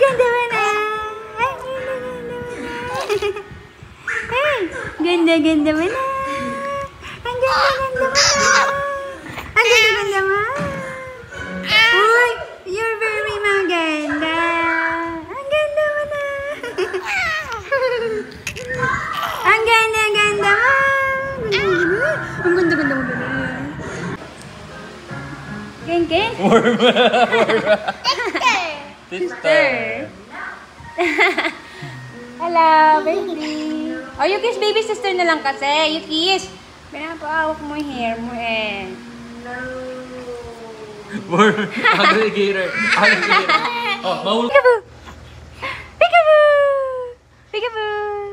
ganda mo na. Ay, ganda-ganda mo na. Ang ganda-ganda mo na. Ang ganda-ganda mo. Uy, you're very maganda. Ang ganda mo na. Ang ganda-ganda mo. Ang ganda-ganda mo. Ken? Sister. Hello, baby. Oh, you kiss baby sister na lang kasi. You kiss. Pinapahawak mo yung hair mo eh. No. More alligator. Oh, mahulog. Peekaboo! Peekaboo! Peekaboo!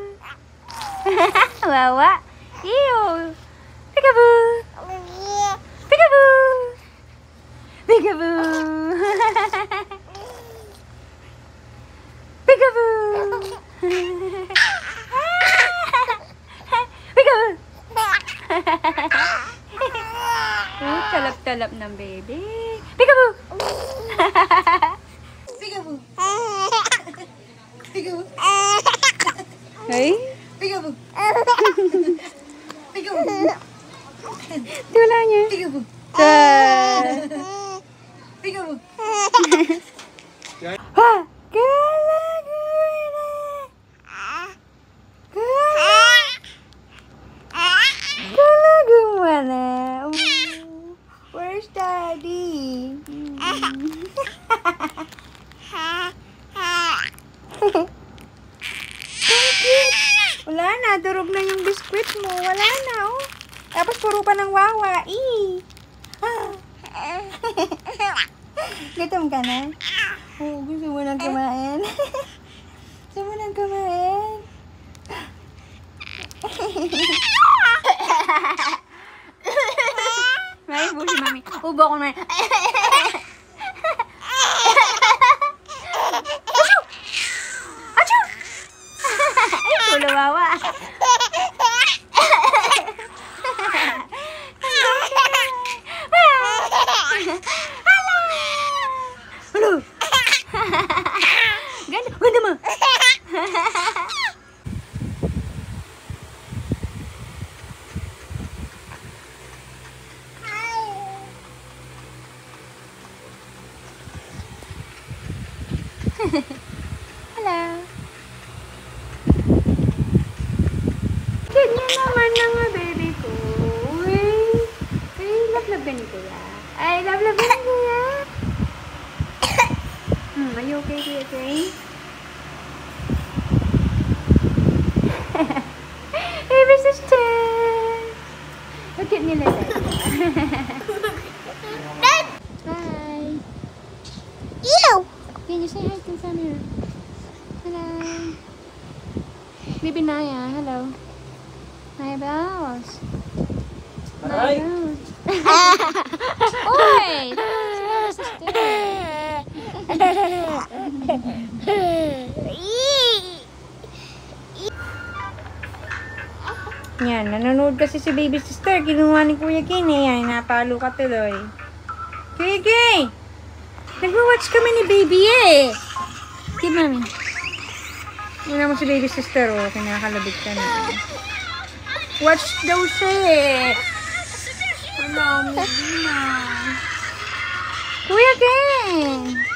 Wawa. Ew. Peekaboo! Peekaboo! Peekaboo! Peekaboo! Peekaboo! Oh, talap-talap ng baby. Peekaboo! Peekaboo! Peekaboo! Hey? Peekaboo! Peekaboo! Tula niya. Peekaboo! Peekaboo! Ha! Where's Daddy? Wala na, durog na yung biskwit mo. Wala na, oh. Tapos puro pa ng wawa. Gutom ka na? Oh, gusto mo nang kumain? Gusto mo nang kumain? May po si Mami. Ubo ko naman. Achoo! Achoo! Ay, kulawawa. Hello! Ganda, ganda mo! Hello. Ganyan naman na nga, baby ko. Ay, love-love ka ni Kuya. Ay, love-love ka ni Kuya. Are you okay, Kuya Kane? Baby sister. Look at me like that. Hi. Ew! Can you say hi to Zaniah? Hello. Baby Naya, hello. Naya Bells. Hi. Oy! Yan, nanonood kasi si baby sister. Kinuha ni Kuya Kane. Yan, napalo ka tuloy. Kuya Kane! Nag-watch kami ni baby eh. Okay, mami. Wala mo si baby sister, oh. Kinakalabit ka na. Watch daw siya eh. Wala, baby na. Kuya Kane!